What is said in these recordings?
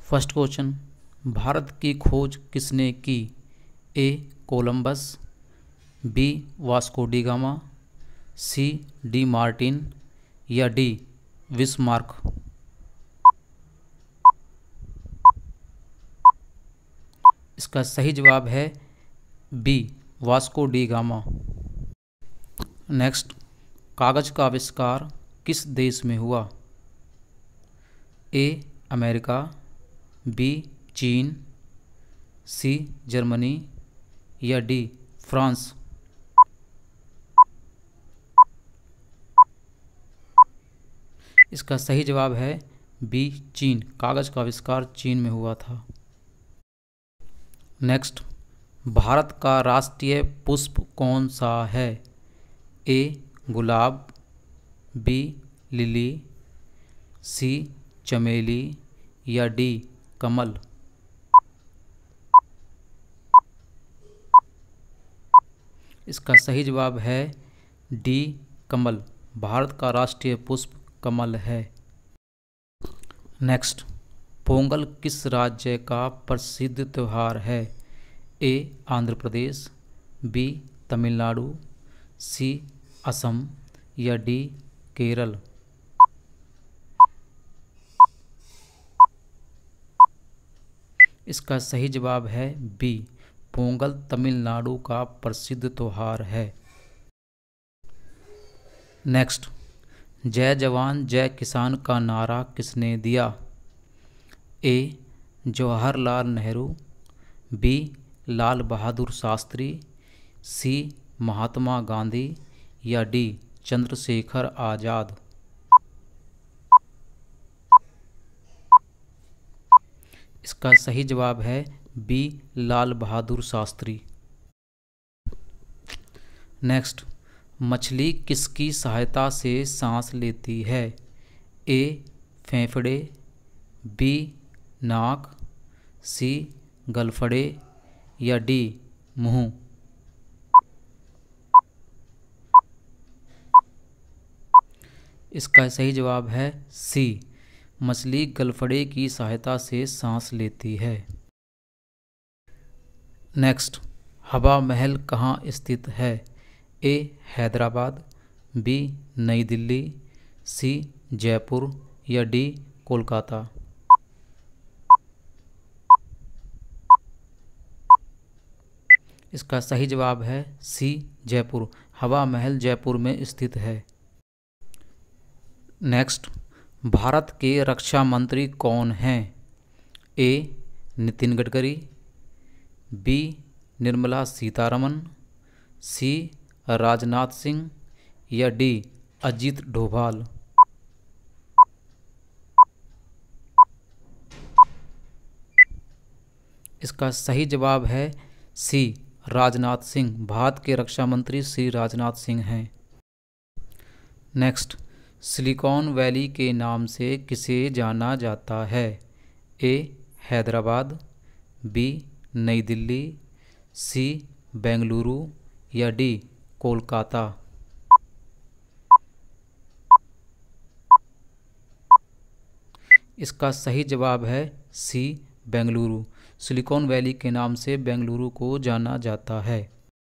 First question, Bharat की खोज किसने की? A Columbus, B Vasco da Gama, C de Martin या डी बिस्मार्क। इसका सही जवाब है B Vasco da Gama. Next, कागज का आविष्कार किस देश में हुआ? ए अमेरिका, बी चीन, सी जर्मनी या डी फ्रांस। इसका सही जवाब है बी चीन। कागज का आविष्कार चीन में हुआ था। नेक्स्ट, भारत का राष्ट्रीय पुष्प कौन सा है? ए गुलाब, बी लिली, सी चमेली या डी कमल। इसका सही जवाब है डी कमल। भारत का राष्ट्रीय पुष्प कमल है। नेक्स्ट, पोंगल किस राज्य का प्रसिद्ध त्योहार है? A Andhra Pradesh, B Tamil Nadu, C Assam या डी केरल। इसका सही जवाब है बी पोंगल तमिलनाडु का प्रसिद्ध त्योहार है। नेक्स्ट, जय जवान जय किसान का नारा किसने दिया? A Jawaharlal Nehru, B Lal Bahadur Shastri, C Mahatma Gandhi या डी चंद्रशेखर आज़ाद। इसका सही जवाब है बी लाल बहादुर शास्त्री। नेक्स्ट, मछली किसकी सहायता से सांस लेती है? ए फेफड़े, बी नाक, सी गलफड़े या डी मुंह। इसका सही जवाब है सी मछली गलफड़े की सहायता से सांस लेती है। नेक्स्ट, हवा महल कहाँ स्थित है? ए हैदराबाद, बी नई दिल्ली, सी जयपुर या डी कोलकाता। इसका सही जवाब है सी जयपुर। हवा महल जयपुर में स्थित है। नेक्स्ट, भारत के रक्षा मंत्री कौन हैं? A Nitin Gadkari, B Nirmala Sitharaman, C Rajnath Singh या डी अजीत डोभाल। इसका सही जवाब है सी राजनाथ सिंह। भारत के रक्षा मंत्री श्री राजनाथ सिंह हैं। नेक्स्ट, सिलिकॉन वैली के नाम से किसे जाना जाता है? ए हैदराबाद, बी नई दिल्ली, सी बेंगलुरु या डी कोलकाता। इसका सही जवाब है सी बेंगलुरु। सिलिकॉन वैली के नाम से बेंगलुरु को जाना जाता है।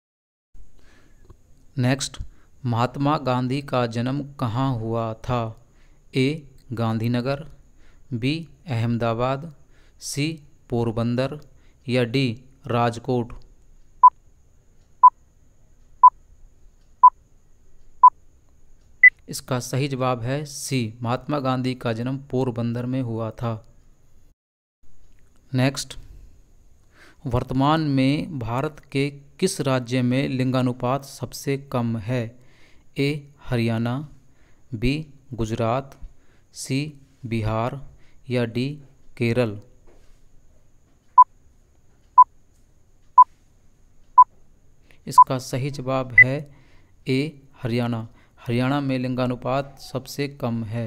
नेक्स्ट, महात्मा गांधी का जन्म कहाँ हुआ था? A Gandhinagar, B Ahmedabad, C Porbandar या डी राजकोट। इसका सही जवाब है सी महात्मा गांधी का जन्म पोरबंदर में हुआ था। नेक्स्ट, वर्तमान में भारत के किस राज्य में लिंगानुपात सबसे कम है? A Haryana, B Gujarat, C Bihar या डी केरल। इसका सही जवाब है ए हरियाणा। हरियाणा में लिंगानुपात सबसे कम है।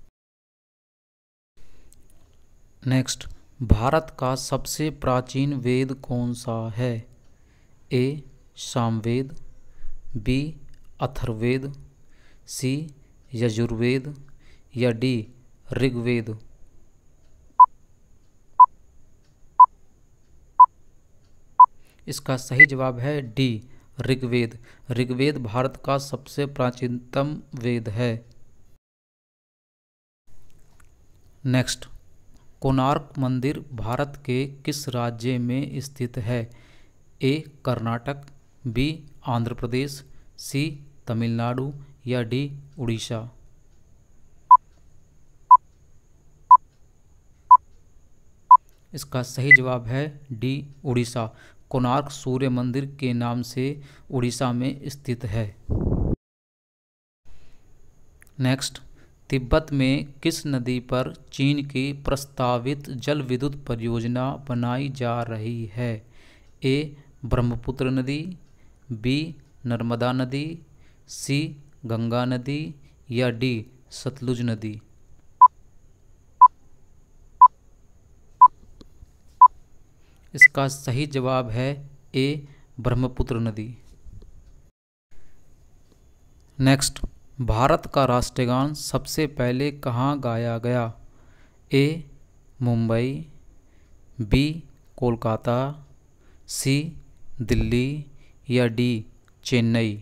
नेक्स्ट, भारत का सबसे प्राचीन वेद कौन सा है? A Samaveda, B Atharvaveda, C Yajurveda या डी ऋग्वेद। इसका सही जवाब है डी ऋग्वेद। ऋग्वेद भारत का सबसे प्राचीनतम वेद है। नेक्स्ट, कोणार्क मंदिर भारत के किस राज्य में स्थित है? A Karnataka, B Andhra Pradesh, C Tamil Nadu या डी उड़ीसा। इसका सही जवाब है डी उड़ीसा। कोणार्क सूर्य मंदिर के नाम से उड़ीसा में स्थित है। नेक्स्ट, तिब्बत में किस नदी पर चीन की प्रस्तावित जल विद्युत परियोजना बनाई जा रही है? ए ब्रह्मपुत्र नदी, बी नर्मदा नदी, सी गंगा नदी या डी सतलुज नदी। इसका सही जवाब है ए ब्रह्मपुत्र नदी। नेक्स्ट, भारत का राष्ट्रगान सबसे पहले कहाँ गाया गया? A Mumbai, B Kolkata, C Delhi या डी चेन्नई।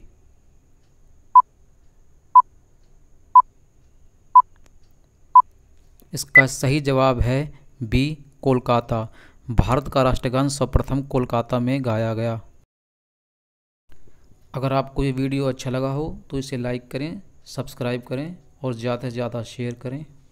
इसका सही जवाब है बी कोलकाता। भारत का राष्ट्रगान सर्वप्रथम कोलकाता में गाया गया। अगर आपको ये वीडियो अच्छा लगा हो तो इसे लाइक करें, सब्सक्राइब करें और ज़्यादा से ज़्यादा शेयर करें।